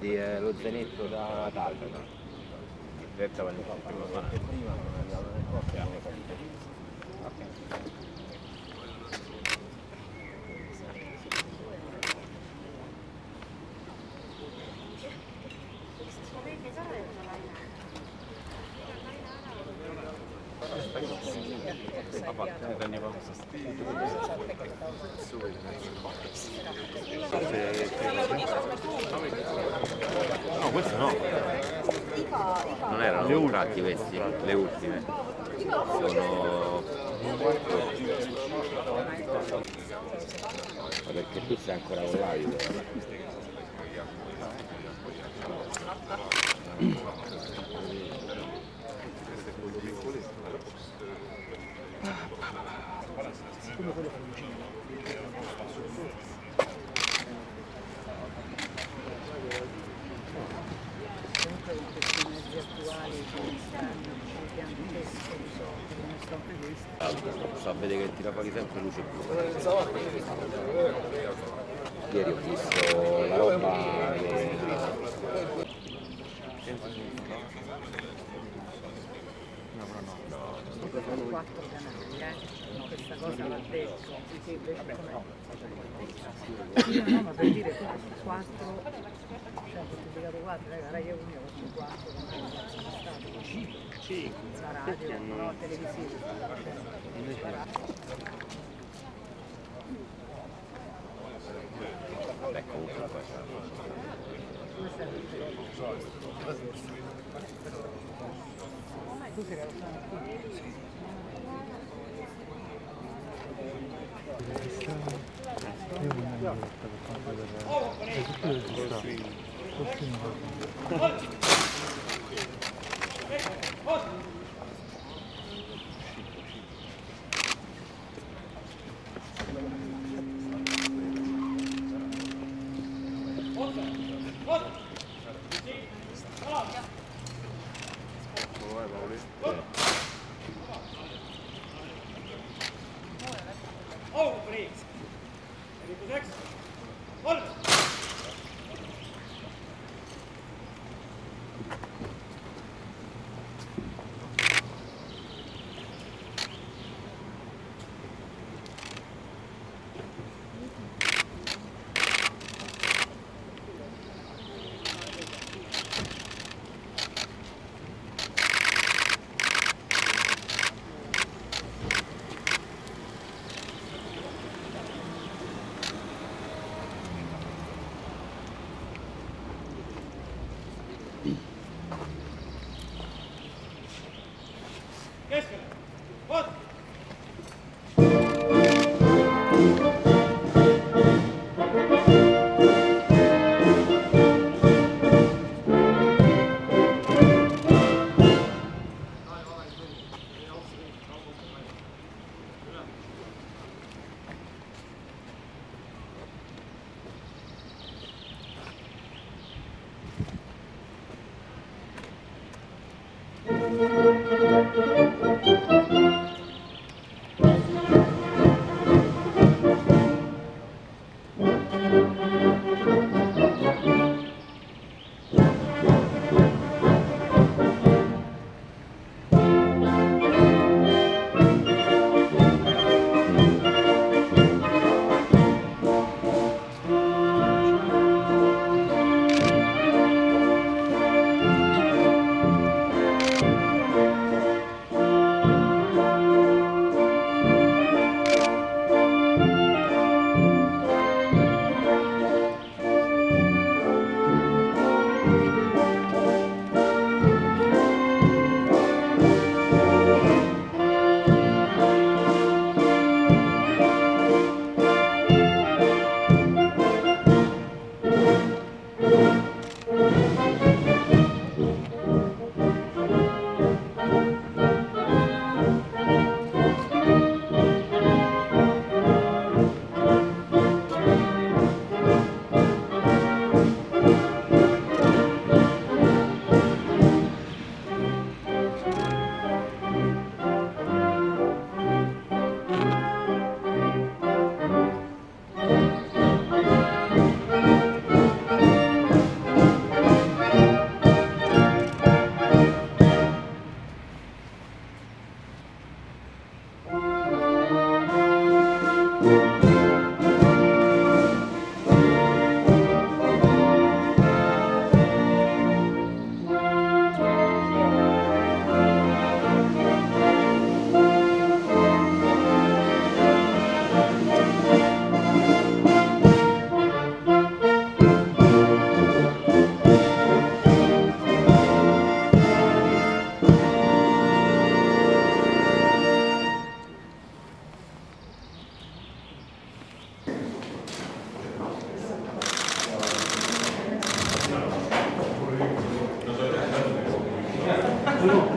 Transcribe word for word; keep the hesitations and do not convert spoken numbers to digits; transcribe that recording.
Ricordi eh, lo zainetto da Natale? Aspetta quando fa prima perché prima non andavo nel corso e non lo capito. Ok. No, questo no. Non erano le ultime questi, le ultime. Sono... Ma perché tu sei ancora con l'alido? Come quello che vicino. Comunque con questi mezzi attuali che stanno cercando di risolvere, come sto anche questo. Sto a vedere che tira fuori sempre luce blu. Ieri ho visto la roba che... No, no, no. Sono quattro canali, eh? No, questa cosa va detto. Sì, sì, invece come... No, ma per dire tu su quattro, cioè ho pubblicato quattro, la Rai Uno su quattro, non sono stato cinque. La radio, no, televisivo, stava facendo. La radio. Vabbè, comunque questo. Questa è la tu sei Rossana qui? Sì. No.